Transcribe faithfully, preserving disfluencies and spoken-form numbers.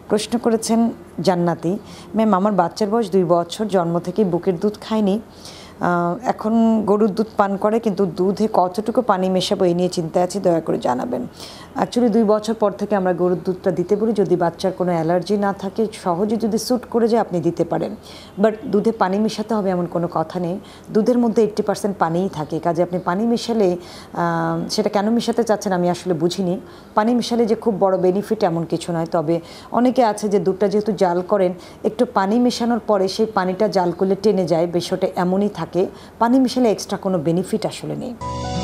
প্রশ্ন করেছেন জান্নাতি ম্যাম, আমার বাচ্চার বয়স দুই বছর, জন্ম থেকেই বুকের দুধ খায়নি, এখন গরুর দুধ পান করে, কিন্তু দুধে কতটুকু পানি মেশাবো এই নিয়ে চিন্তায় আছি, দয়া করে জানাবেন। অ্যাকচুয়ালি দুই বছর পর থেকে আমরা গরুর দুধটা দিতে বলি, যদি বাচ্চার কোনো অ্যালার্জি না থাকে, সহজে যদি স্যুট করে যায় আপনি দিতে পারেন, বাট দুধে পানি মেশাতে হবে এমন কোনো কথা নেই। দুধের মধ্যে এইট্টি পার্সেন্ট পানিই থাকে, কাজে আপনি পানি মেশালে সেটা কেন মেশাতে চাচ্ছেন আমি আসলে বুঝিনি। পানি মেশালে যে খুব বড় বেনিফিট এমন কিছু নয়, তবে অনেকে আছে যে দুধটা যেহেতু জাল করেন, একটু পানি মেশানোর পরে সেই পানিটা জাল করলে টেনে যায়, বিষয়টা এমনই থাকে। পানি মেশালে এক্সট্রা কোনো বেনিফিট আসলে নেই।